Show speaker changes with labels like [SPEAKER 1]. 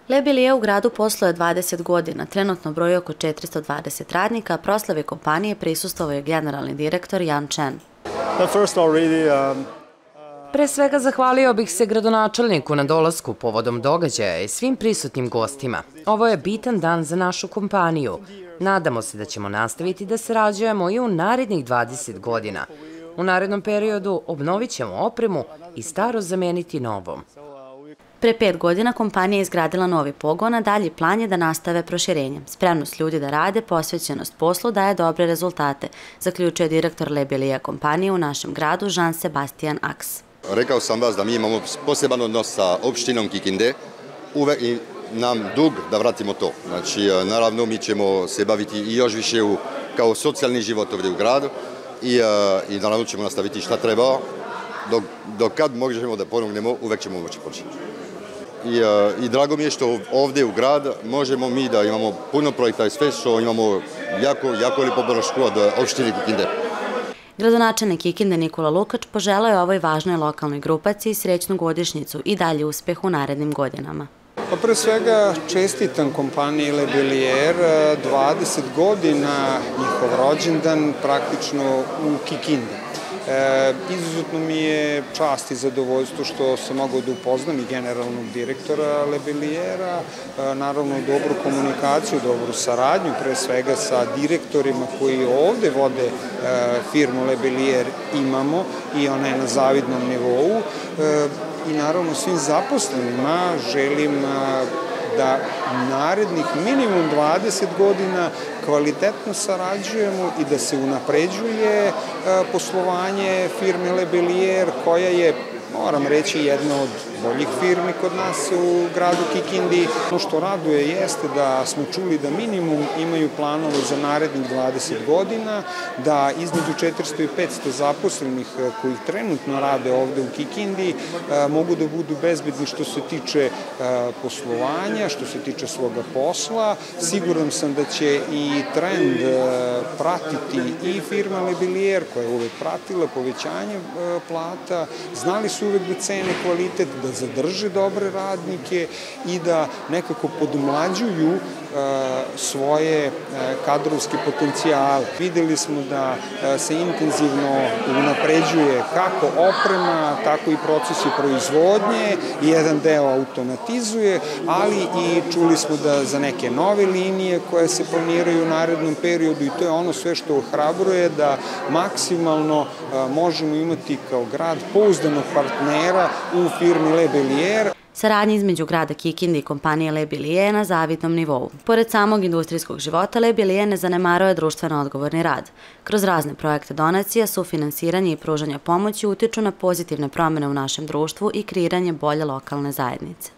[SPEAKER 1] Le Billier u gradu posluje 20 godina, trenutno broji oko 420 radnika, a proslavi kompanije prisustvovao je generalni direktor Jan Chen.
[SPEAKER 2] Pre svega zahvalio bih se gradonačelniku na dolasku povodom događaja i svim prisutnim gostima. Ovo je bitan dan za našu kompaniju. Nadamo se da ćemo nastaviti da sarađujemo i u narednih 20 godina. U narednom periodu obnovit ćemo opremu i staro zameniti novom.
[SPEAKER 1] Pre 5 godina kompanija je izgradila novi pogon, a dalji plan je da nastave proširenje. Spremnost ljudi da rade, posvećenost poslu daje dobre rezultate, zaključuje direktor Le Billier kompanije u našem gradu Jean-Sébastien Ax.
[SPEAKER 3] Rekao sam vas da mi imamo poseban odnos sa opštinom Kikinde, uvek nam dug da vratimo to. Znači, naravno, mi ćemo se baviti i još više kao socijalni život ovdje u gradu i naravno ćemo nastaviti šta treba. Dok kad možemo da pomognemo, uvek ćemo moći početi. I drago mi je što ovdje u grad možemo mi da imamo puno projekta i sve što imamo jako lijepo podršku od opštine Kikinde.
[SPEAKER 1] Gradonačelnik Kikinde Nikola Lukač poželeo je ovoj važnoj lokalnoj grupaciji srećnu godišnjicu i dalje uspeh u narednim godinama.
[SPEAKER 4] Pre svega čestitam kompaniji Le Billier, 20 godina njihov rođendan praktično u Kikindi. Izuzetno mi je čast i zadovoljstvo što sam mogao da upoznam i generalnog direktora Le Billiera, naravno dobru komunikaciju, dobru saradnju, pre svega sa direktorima koji ovde vode firmu Le Billier imamo i ona je na zavidnom nivou i naravno svim zaposlenima želim da narednih minimum 20 godina kvalitetno sarađujemo i da se unapređuje poslovanje firme Le Billier, koja je, moram reći, jedna od boljih firmi kod nas u gradu Kikindi. Ono što raduje jeste da smo čuli da minimum imaju planove za narednih 20 godina, da između 400 i 500 zaposlenih koji trenutno rade ovde u Kikindi mogu da budu bezbedni što se tiče poslovanja, što se tiče svoga posla. Siguran sam da će i trend pratiti i firma Le Billier, koja je uvek pratila povećanje plata. Znali su uvek da cene kvalitet, da zadrže dobre radnike i da nekako podmlađuju svoje kadrovske potencijale. Videli smo da se intenzivno unapređuje kako oprema, tako i procesi proizvodnje, jedan deo automatizuje, ali i čuli smo da za neke nove linije koje se planiraju u narednom periodu i to je ono sve što ohrabruje da maksimalno možemo imati kao grad pouzdanog partnera u firmi Le Billier.
[SPEAKER 1] Saradnja između grada Kikinde i kompanije Le Billier na zavidnom nivou. Pored samog industrijskog života, Le Billier ne zanemaruje društveno odgovorni rad. Kroz razne projekte donacija, sufinansiranje i pružanje pomoći utiču na pozitivne promene u našem društvu i kreiranje bolje lokalne zajednice.